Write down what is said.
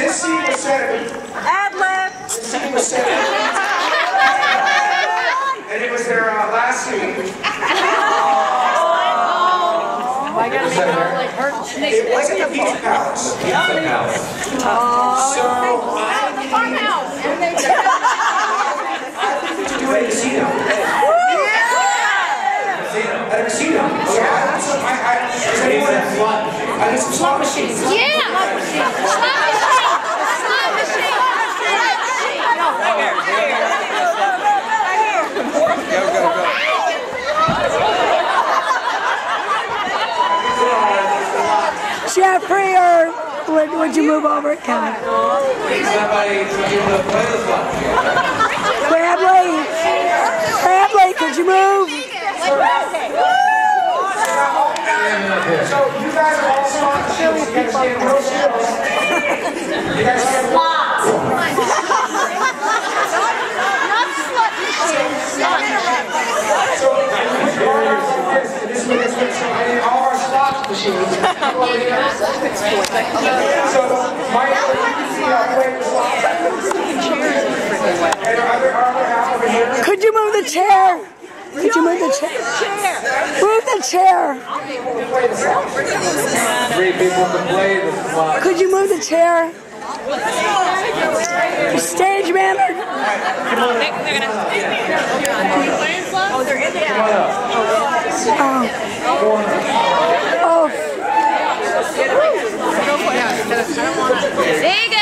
this scene was set. Ad-lib. This scene was set. And it was their last scene. I gotta make it all like hurt. It wasn't the Pizza Palace. Pizza Palace. So The farmhouse. do a casino. At a casino. So I need some slot machines. Yeah. Slot machine. Slot machine. Slot machine. Jeffrey, or would you move over it, Kevin? Somebody to play the slot. Bradley, could you move? So you guys are all slot machines. You guys get real still. You guys get Not slot machine. So I need all our slot machines. So Michael, you can see how quick the slot machines. And are there out over here? Could you move the chair? Could you move the chair? Move the chair. 3 people to play the slot. Could you move the chair? Stage manager. Oh, they're in there. Oh. There you go.